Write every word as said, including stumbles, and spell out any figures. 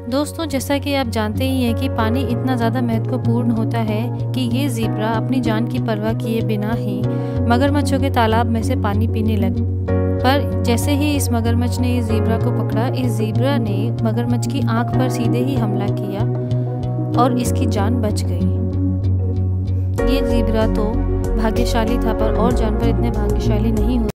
दोस्तों, जैसा कि आप जानते ही हैं कि पानी इतना ज़्यादा महत्वपूर्ण होता है कि ये ज़ीब्रा अपनी जान की परवाह किए बिना ही मगरमच्छों के तालाब में से पानी पीने लगा। पर जैसे ही इस मगरमच्छ ने इस ज़ीब्रा को पकड़ा, इस ज़ीब्रा ने मगरमच्छ की आंख पर सीधे ही हमला किया और इसकी जान बच गई। ये ज़ीब्रा तो भाग्यशाली था, पर और जानवर इतने भाग्यशाली नहीं होते।